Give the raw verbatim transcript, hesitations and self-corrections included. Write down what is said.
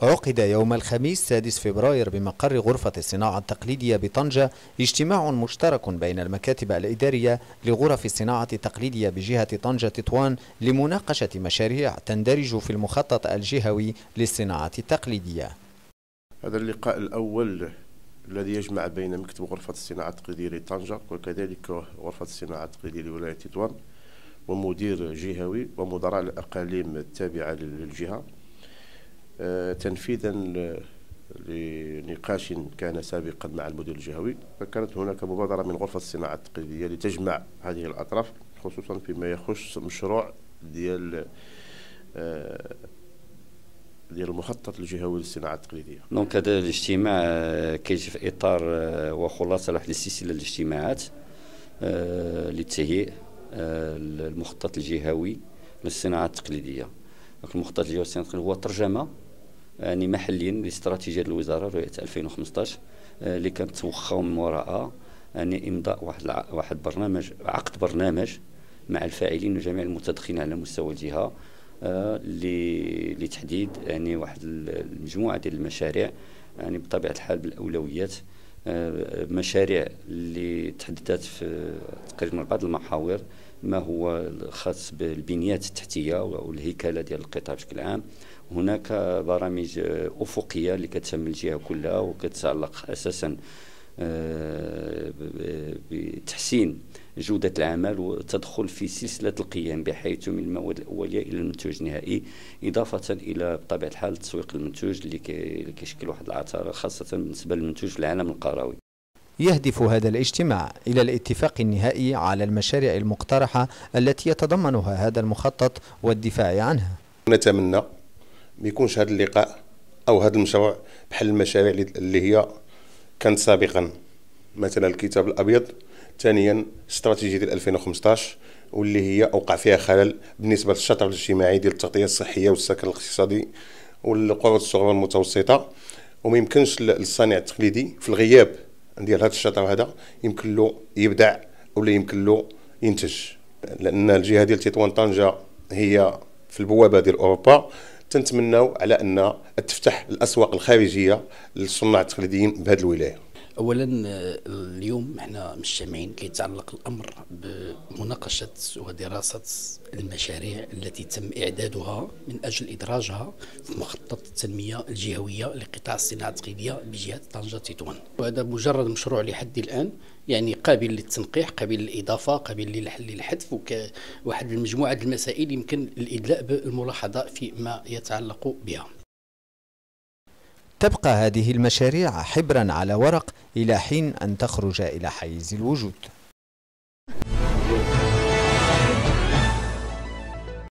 عقد يوم الخميس سادس فبراير بمقر غرفة الصناعة التقليدية بطنجة اجتماع مشترك بين المكاتب الإدارية لغرف الصناعة التقليدية بجهة طنجة تطوان لمناقشة مشاريع تندرج في المخطط الجهوي للصناعة التقليدية. هذا اللقاء الأول الذي يجمع بين مكتب غرفة الصناعة التقليدية لطنجة وكذلك غرفة الصناعة التقليدية لولاية تطوان ومدير جهوي ومدراء الأقاليم التابعة للجهة، تنفيذا لنقاش كان سابقا مع المدير الجهوي. فكانت هناك مبادرة من غرفة الصناعة التقليدية لتجمع هذه الأطراف خصوصا فيما يخص مشروع ديال ديال المخطط الجهوي للصناعة التقليدية. دونك هذا الاجتماع كيجي في إطار وخلاصة لواحد السلسلة الاجتماعات لتهيئ المخطط الجهوي للصناعة التقليدية. المخطط الجهوي للصناعة التقليدية هو ترجمة يعني محليا لاستراتيجية الوزارة رؤية ألفين وخمسطاش اللي كانت توخى من وراءها يعني إمضاء واحد واحد برنامج عقد برنامج مع الفاعلين وجميع المتدخلين على مستوى الجهة لتحديد يعني واحد المجموعة ديال المشاريع يعني بطبيعة الحال بالأولويات، مشاريع اللي تحددت في تقريبا بعض المحاور، ما هو خاص بالبنيات التحتية والهيكلة ديال القطاع بشكل عام. هناك برامج أفقية اللي كتشمل الجهة كلها وكتتعلق أساسا بتحسين جودة العمل وتدخل في سلسلة القيم بحيث من المواد الأولية إلى المنتوج النهائي، إضافة إلى بطبيعة الحال تسويق المنتوج اللي كيشكل واحد العثرة خاصة بالنسبة للمنتوج في العالم القروي. يهدف هذا الاجتماع إلى الاتفاق النهائي على المشاريع المقترحة التي يتضمنها هذا المخطط والدفاع عنها. نتمنى ما يكونش هذا اللقاء أو هذا المشروع بحال المشاريع اللي هي كانت سابقا، مثلا الكتاب الأبيض، ثانيا استراتيجية ديال ألفين وخمسطاش واللي هي أوقع فيها خلل بالنسبة للشطر الاجتماعي ديال التغطية الصحية والسكن الاقتصادي والقروض الصغرى والمتوسطة. وما يمكنش للصانع التقليدي في الغياب ديال هذا الشطر هذا يمكن له يبدع ولا يمكن له ينتج، لأن الجهة ديال تطوان طنجة هي في البوابة ديال أوروبا. تنتمناو على أن تفتح الأسواق الخارجية للصناع التقليديين بهذه الولاية. اولا اليوم احنا مجتمعين كيتعلق الامر بمناقشه ودراسه المشاريع التي تم اعدادها من اجل ادراجها في مخطط التنميه الجهويه لقطاع الصناعه التقليديه بجهه طنجه تطوان. وهذا مجرد مشروع لحد الان يعني قابل للتنقيح، قابل للاضافه، قابل للحذف، وواحد من مجموعه المسائل يمكن الادلاء بالملاحظه فيما يتعلق بها. تبقى هذه المشاريع حبرا على ورق إلى حين أن تخرج إلى حيز الوجود.